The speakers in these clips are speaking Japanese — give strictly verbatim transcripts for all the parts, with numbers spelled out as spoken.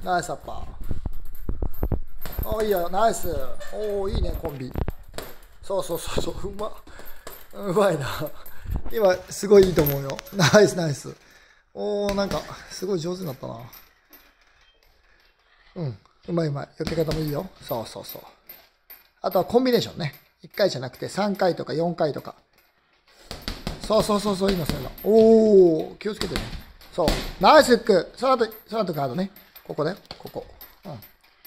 ナイスアッパー。おー、いいよ、ナイス。おー、いいね、コンビ。そうそうそうそう、うま。うまいな。今、すごいいいと思うよ。ナイス、ナイス。おー、なんか、すごい上手になったな。うん、うまいうまい。避け方もいいよ。そうそうそう。あとはコンビネーションね。いっかいじゃなくてさんかいとかよんかいとか。そうそうそうそう、いいの、そういうの。おー、気をつけてね。そう。ナイスフック。その後、その後ガードね。ここだよ。ここ。うん。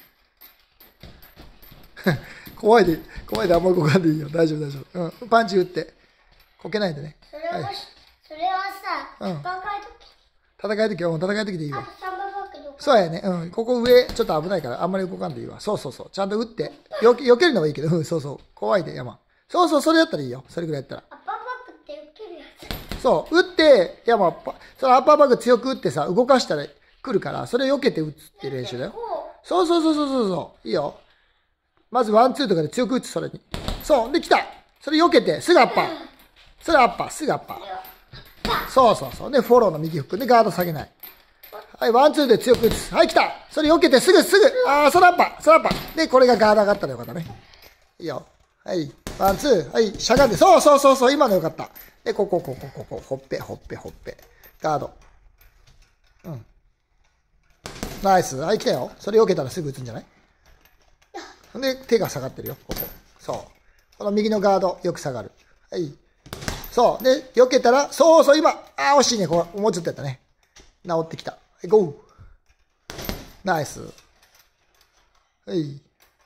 怖いで、怖いであんまり動かんでいいよ。大丈夫、大丈夫。うん。パンチ打って。こけないでね。 それは、はい、それはさ、うん、戦い時。戦い時、うん、戦い時でいいよ。 あ、 そうやね。うん。ここ上、ちょっと危ないから、あんまり動かんでいいわ。そうそうそう。ちゃんと打って。よけ、避けるのはいいけど、うん、そうそう。怖いで、山。そうそう、それやったらいいよ。それぐらいやったら。 アッパーバックって避けるやつ。 そう。打って、山、そのアッパーバック強く打ってさ、動かしたら来るから、それ避けて打つって練習だよ。そうそうそうそうそうそう。いいよ。まずワンツーとかで強く打つ、それに。そう。で、来た。それ避けて、すぐアッパー。それアッパー、すぐアッパー。そうそうそう。で、フォローの右フックでガード下げない。はい、ワンツーで強く打つ。はい、来た。それ避けて、すぐ、すぐ。あー、それアッパー、それアッパー。で、これがガード上がったらよかったね。いいよ。はい。ワンツー。はい、しゃがんで。そうそうそうそう。今のよかった。で、ここ、ここ、ここ。ほっぺ、ほっぺ、ほっぺ。ガード。うん。ナイス。はい、来たよ。それ避けたらすぐ打つんじゃない？で、手が下がってるよ。ここ。そう。この右のガード、よく下がる。はい。そう。で、避けたら、そうそう、今。あー、惜しいね。こう、もうちょっとやったね。治ってきた。はい、ゴー。ナイス。はい。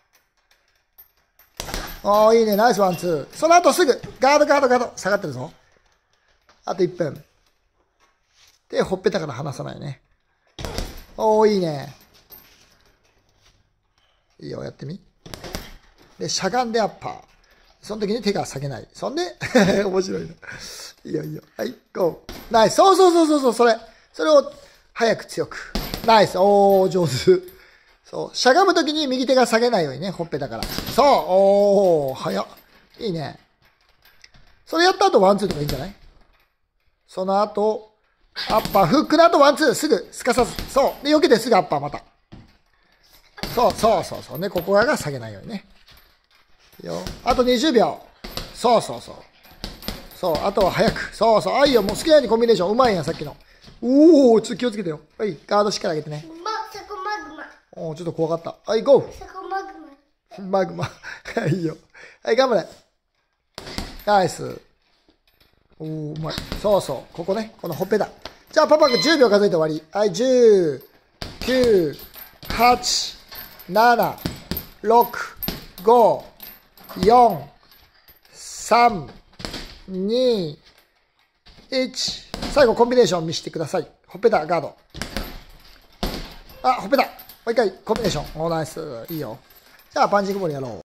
ああ、いいね。ナイスワン、ツー。その後すぐ、ガード、ガード、ガード。下がってるぞ。あといっぷん。で、ほっぺたから離さないね。おー、いいね。いいよ、やってみ。で、しゃがんでアッパー。その時に手が下げない。そんで、面白いな。いいよ、いいよ。はい、ゴー。ナイス。そうそうそうそうそう、それ。それを、早く強く。ナイス。おー、上手。そう。しゃがむ時に右手が下げないようにね、ほっぺたから。そう。おー、早っ。いいね。それやった後ワンツーとかいいんじゃない？その後、アッパー、フックの後ワンツー、すぐ、すかさず。そう。で、避けてすぐアッパーまた。そうそうそうそう。ね、ここが下げないようにね。いいよ。あとにじゅうびょう。そうそうそう。そう。あとは早く。そうそう。あ、いいよ。もう好きなようにコンビネーション。うまいやん、さっきの。おー、ちょっと気をつけてよ。はい。ガードしっかり上げてね。 ま、そこマグマ。 おー、ちょっと怖かった。はい、ゴー。 そこマグマ。マグマ。はい、いいよ。はい、頑張れ。ナイス。おー、うまい。そうそう。ここね。このほっぺだ。じゃあ、パパがじゅうびょう数えて終わり。はい、じゅう、きゅう、はち、なな、ろく、ご、よん、さん、に、いち。最後コンビネーション見せてください。ほっぺた、ガード。あ、ほっぺた。もう一回コンビネーション。おー、ナイス。いいよ。じゃあ、パンチングボールやろう。